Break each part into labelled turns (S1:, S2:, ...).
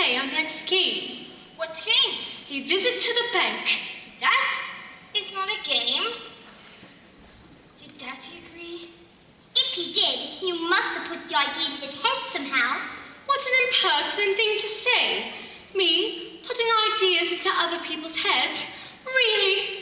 S1: play our next game.
S2: What game?
S1: A visit to the bank.
S2: That is not a game. Did Daddy agree?
S3: If he did, you must have put the idea into his head somehow.
S1: What an impertinent thing to say. Me, putting ideas into other people's heads? Really?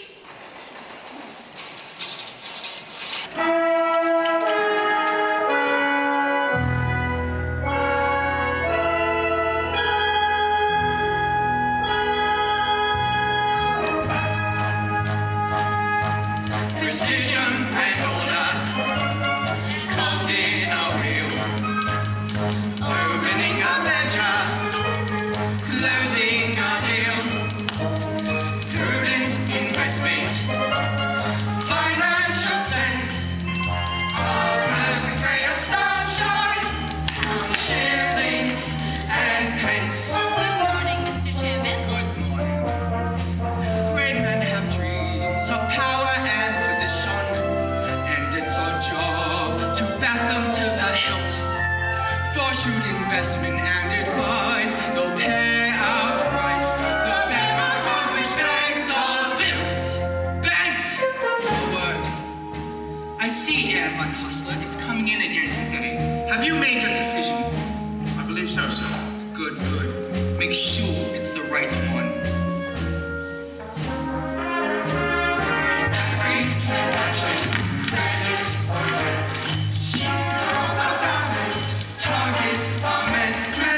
S4: Investment and advice, they'll pay our price. The bank on which banks are built. Banks! The word. I see Herr Van Hustler is coming in again today. Have you made your decision?
S5: I believe so, sir.
S4: Good, good. Make sure it's the right one. Every transaction, credit or debt. Sheets are all about balance. Targets are met.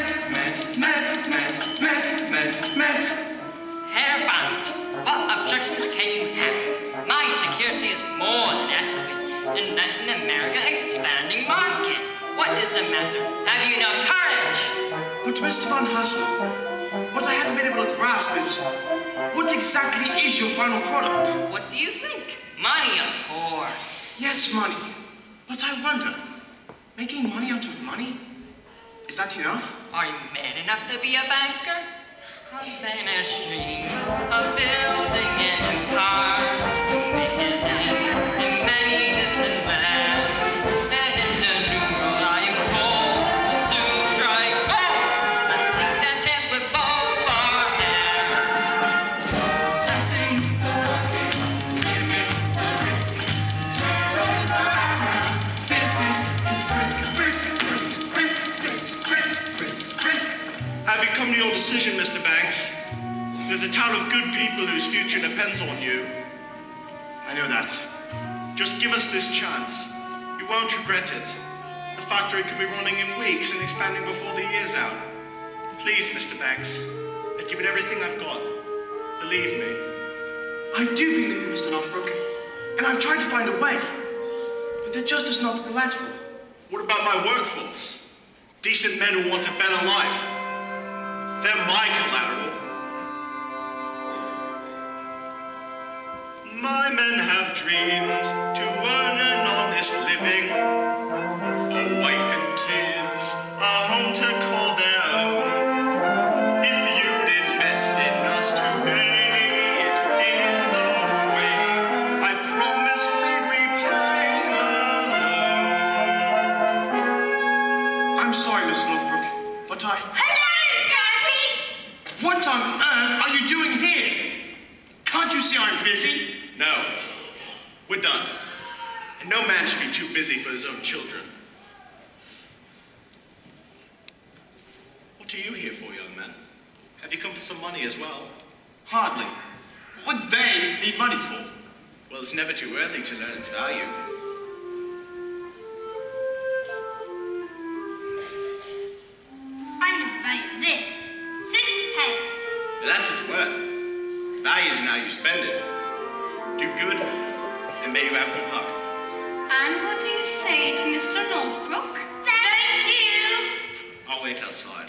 S6: Herr Band, what objections can you have? My security is more than adequate in Latin America expanding market. What is the matter? Have you no courage?
S5: But Mr. Van Hustler, what I haven't been able to grasp is, what exactly is your final product?
S6: What do you think? Money, of course.
S5: Yes, money. But I wonder, making money out of money? Is that enough?
S6: Are you man enough to be a banker? A vanished dream of building an empire. Make his hands in many distant lands. And in the new world I am told to soon strike gold. Let's sing that chance with both our hands. Assessing the market, limit the risk. Transferring the background. Business is brisk.
S7: Have you come to your decision, Mr. Banks? There's a town of good people whose future depends on you.
S5: I know that.
S7: Just give us this chance. You won't regret it. The factory could be running in weeks and expanding before the year's out. Please, Mr. Banks, I'd give it everything I've got. Believe me.
S5: I do believe you, Mr. Northbrook, and I've tried to find a way, but there just is not the collateral.
S7: What about my workforce? Decent men who want a better life. They're my collateral. My men have dreams to earn an honest living. A wife and kids, a home to call their own. If you'd invest in us today, it pays the way. I promise we'd repay the loan.
S5: I'm sorry, Mr. Northbrook, but I... What on earth are you doing here? Can't you see I'm busy?
S7: No. We're done. And no man should be too busy for his own children. What are you here for, young man? Have you come for some money as well?
S5: Hardly. What would they need money for?
S7: Well, it's never too early to learn its value.
S2: I know the value of this. 6 pence.
S7: But that's its worth. Value is in how you spend it. Do good, and may you have good luck.
S1: And what do you say to Mr. Northbrook?
S2: Thank you.
S7: I'll wait outside.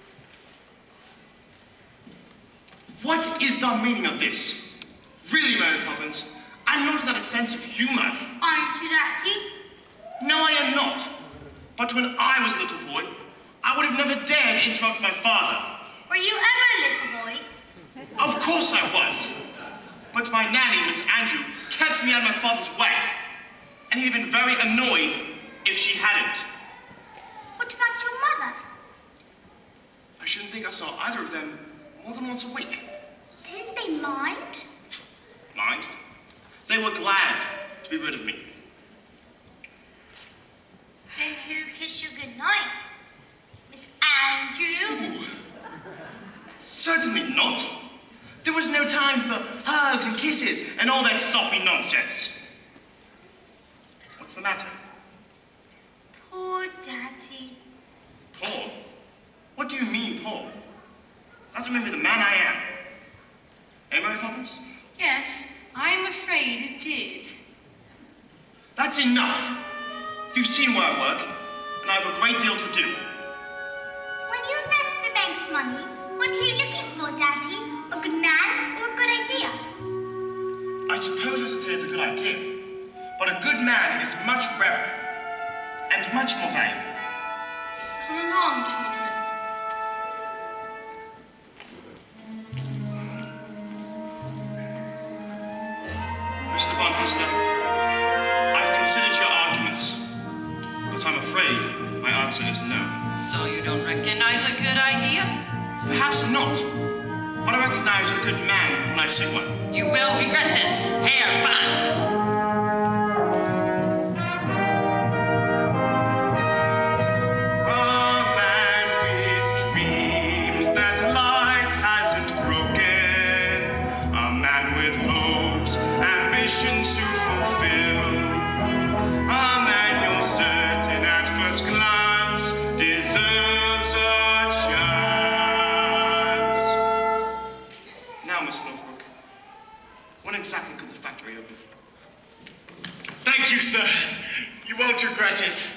S5: What is the meaning of this? Really, Mary Poppins, I'm not without a sense of humor.
S2: Aren't you, Ratty?
S5: No, I am not. But when I was a little boy, I would have never dared interrupt my father.
S2: Were you ever a little boy?
S5: Of course I was. But my nanny, Miss Andrew, kept me out of my father's way. And he'd have been very annoyed if she hadn't.
S3: What about your mother?
S5: I I shouldn't think I saw either of them more than once a week.
S3: Didn't they mind?
S5: Mind? They were glad to be rid of me.
S2: Then who kissed you goodnight? Miss Andrew?
S5: Ooh. Certainly not. There was no time for hugs and kisses and all that soppy nonsense. What's the matter?
S2: Poor Daddy.
S5: Poor? What do you mean, poor? That's maybe the man I am. Eh, Mary Poppins?
S1: Yes, I'm afraid it did.
S5: That's enough. You've seen where I work, and I have a great deal to do.
S3: When you invest the bank's money, what are you looking for, Daddy? A good man or a good idea?
S5: I suppose I should say it's a good idea, but a good man is much rarer and much more valuable.
S1: Come along, children.
S5: Mr. Von Hustler, I've considered your arguments, but I'm afraid my answer is no.
S6: So you don't recognize a good idea?
S5: Perhaps not, but I recognize a good man when I see one.
S6: You will regret this, Herr Banks.
S5: To fulfill, a man you're certain at first glance deserves a chance. Now, Miss Northbrook, when exactly could the factory open?
S7: Thank you, sir. You won't regret it.